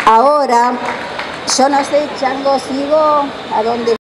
Ahora, yo no sé, Chango, sigo a dónde